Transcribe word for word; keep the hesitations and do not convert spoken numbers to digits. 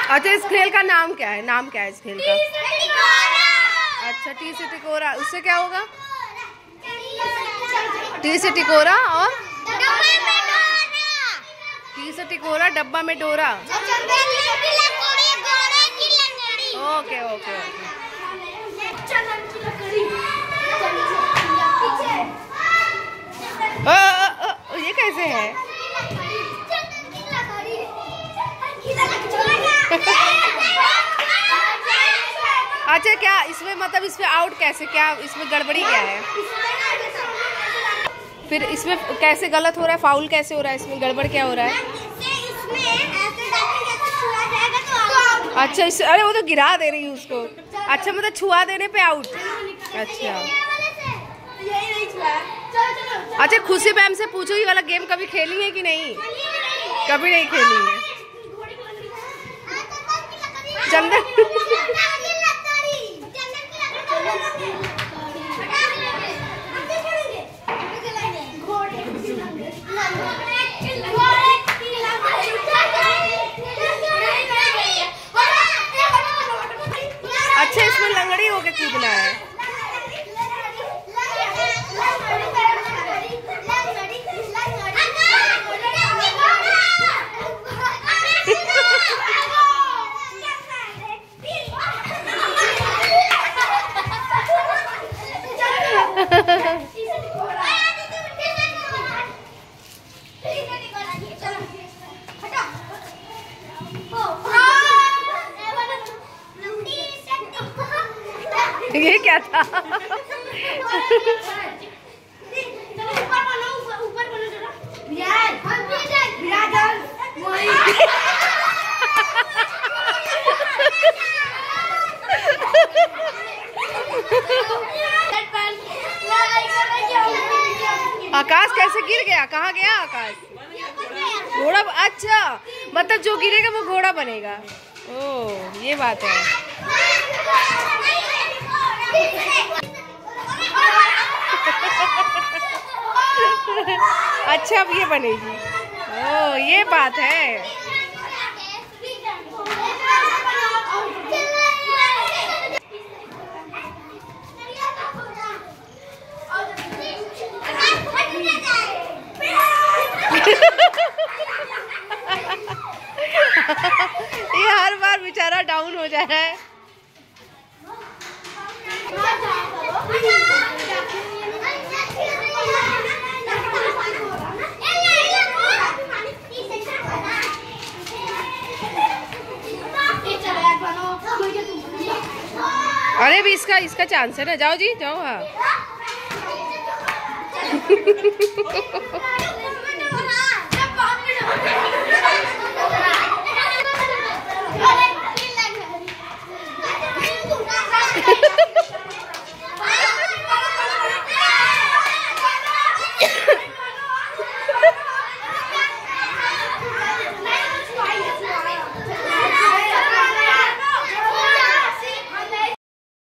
अच्छा इस खेल का नाम क्या है? नाम क्या है इस खेल का? अच्छा टी से टिकोरा। उससे क्या होगा? टी से टिकोरा और टी से टिकोरा डब्बा में डोरा। Okay okay okay. ओ, ओ, ओ, ये कैसे है? अच्छा क्या इसमें मतलब इसमें आउट कैसे? क्या इसमें गड़बड़ी क्या है? फिर इसमें कैसे गलत हो रहा है? फाउल कैसे हो रहा है? इसमें गड़बड़ क्या हो रहा है? अच्छा इस अरे वो तो गिरा दे रही है उसको। अच्छा मतलब छुआ देने पे आउट। अच्छा अच्छा खुशी मैम से पूछो ये वाला गेम कभी खेली है कि नहीं? कभी नहीं खेली है। चंदन अच्छा इसमें लंगड़ी होके कूदना है। ये क्या था? आकाश कैसे गिर गया? कहाँ गया आकाश? घोड़ा। अच्छा मतलब जो गिरेगा वो घोड़ा बनेगा। ओह ये बात है। अच्छा अब ये बनेगी। ओह ये बात है। ये हर बार बेचारा डाउन हो जा रहा है। अरे भी इसका इसका चांस है ना। जाओ जी जाओ। हाँ